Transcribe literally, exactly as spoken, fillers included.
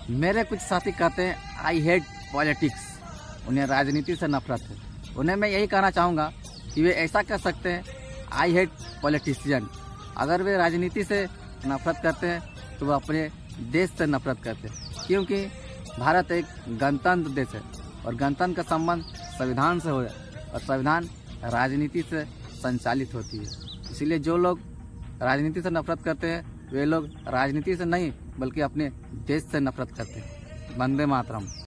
मेरे कुछ साथी कहते हैं आई हेट पॉलिटिक्स, उन्हें राजनीति से नफरत है। उन्हें मैं यही कहना चाहूँगा कि वे ऐसा कह सकते हैं आई हेट पॉलिटिशियन। अगर वे राजनीति से नफरत करते हैं तो वह अपने देश से नफरत करते हैं, क्योंकि भारत एक गणतंत्र देश है और गणतंत्र का संबंध संविधान से हो और संविधान राजनीति से संचालित होती है। इसलिए जो लोग राजनीति से नफरत करते हैं वे लोग राजनीति से नहीं बल्कि अपने देश से नफरत करते हैं। वंदे मातरम।